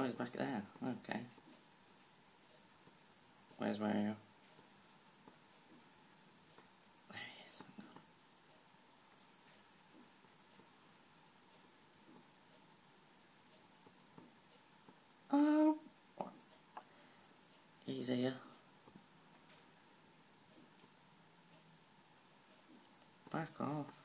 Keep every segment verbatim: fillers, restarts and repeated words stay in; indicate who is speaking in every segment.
Speaker 1: Oh, he's back there. Okay. Where's Wario? There he is. Oh! He's here. Back off.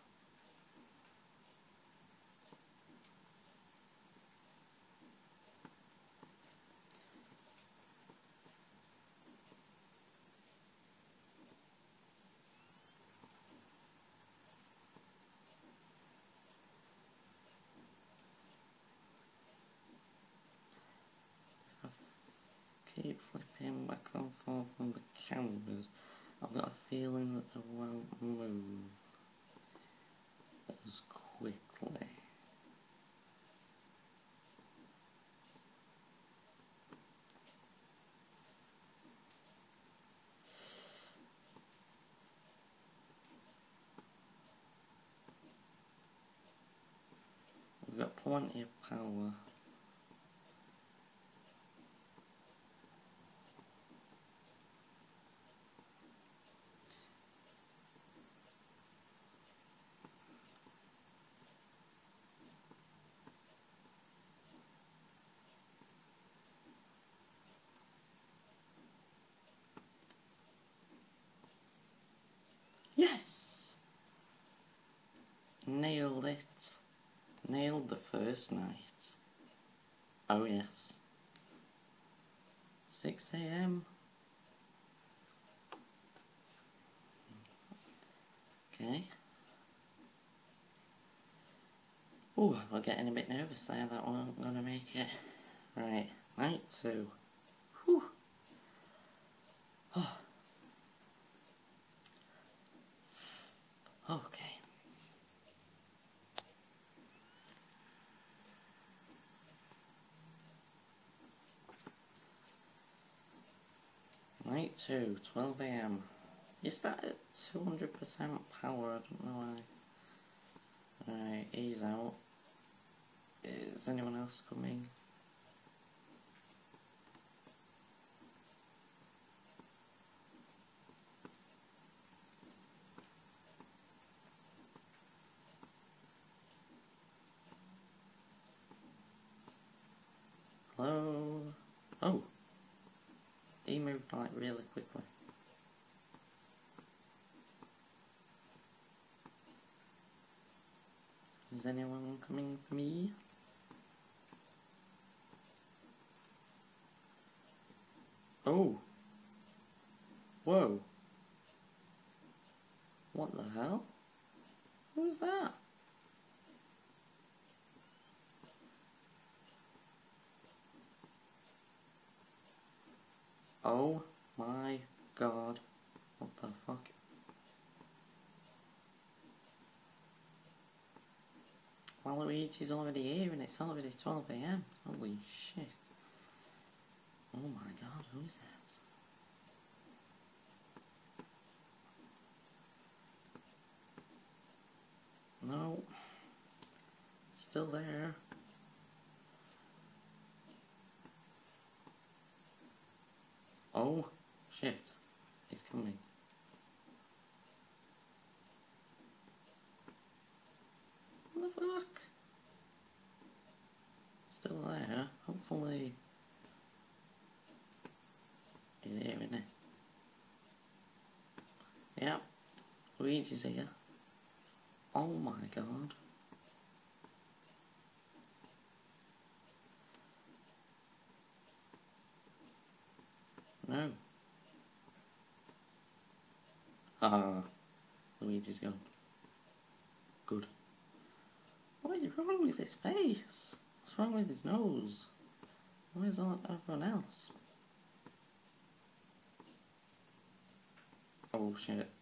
Speaker 1: Keep flipping back and forth on the cameras. I've got a feeling that they won't move as quickly. We've got plenty of power. Yes! Nailed it. Nailed the first night. Oh yes. six A M Okay. Ooh, we're getting a bit nervous there that we're not gonna make it. Right, night two. Whew. Oh. Okay. Night two, twelve A M Is that at two hundred percent power? I don't know why. Alright, he's out. Is anyone else coming? Hello? Oh! He moved like really quickly. Is anyone coming for me? Oh! Whoa! What the hell? Who's that? Oh my god. What the fuck? Waluigi's already here and it's already twelve A M Holy shit. Oh my god, who is that? No. Still there. Oh shit. He's coming. What the fuck? Still there. Hopefully he's here, isn't he? Yep. Luigi's here. Oh my god. No. Ah, Luigi's gone. Good. What is wrong with his face? What's wrong with his nose? Where's all everyone else? Oh shit.